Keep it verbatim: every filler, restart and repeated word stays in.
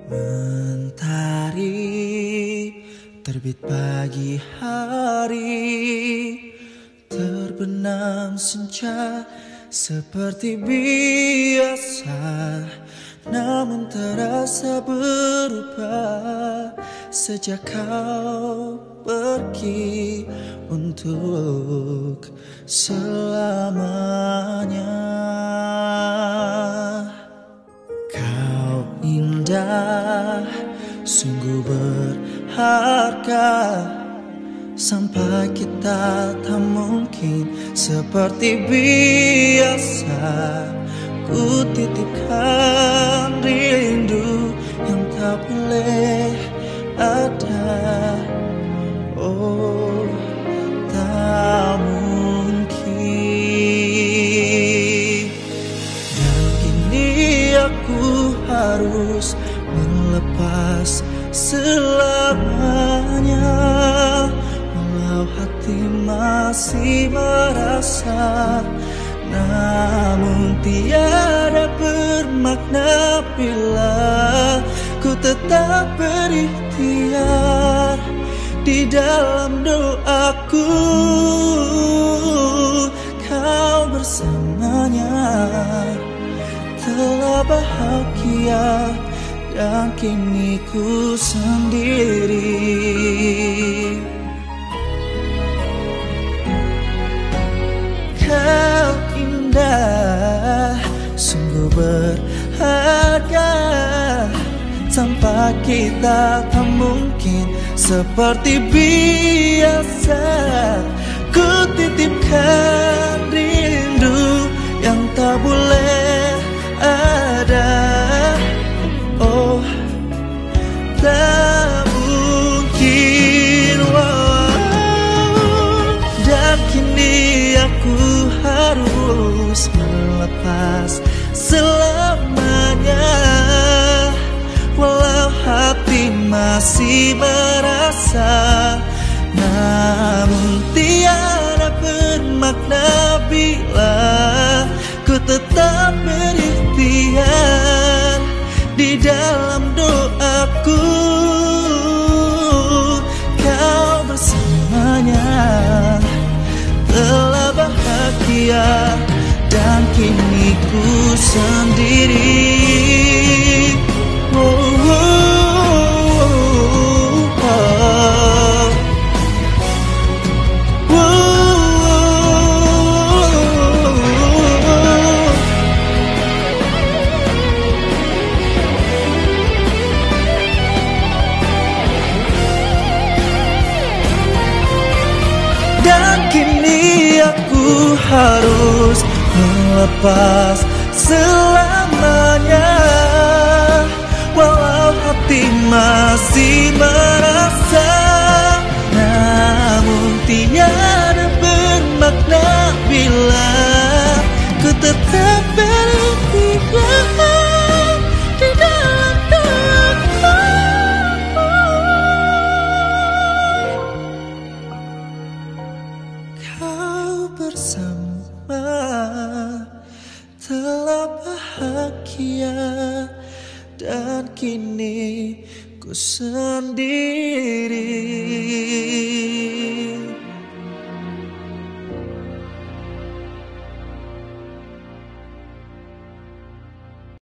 Mentari terbit pagi hari, terbenam senja seperti biasa, namun terasa berubah sejak kau pergi untuk selamanya. Kau indah, sungguh berharga, sampai kita tak mungkin seperti biasa. Ku titipkan rindu yang tak boleh ada. Oh, tak mungkin. Dan kini aku harus melepas selamanya, walau hati masih merasa. Namun tiada bermakna bila ku tetap berikhtiar di dalam doaku. Kau bersamanya telah bahagia, dan kini ku sendiri. Kau indah, sungguh berharga, tanpa kita tak mungkin seperti biasa. Ku titipkan rindu yang tak boleh ada. Oh, tak mungkin. Wow. Dan kini aku harus melepas selamanya, walau hati masih merasa. Namun tiada bermakna bila ku tetap berikhtiar di dalam doaku. Kau bersamanya telah bahagia, dan kini ku sendiri. Oh, oh, oh, oh. Dan kini aku harus melepas selamanya, walau hati masih merasa. Namun tiada bermakna bila ku tetap berikhtiar di dalam doaku. Kau bersama telah bahagia, dan kini ku sendiri.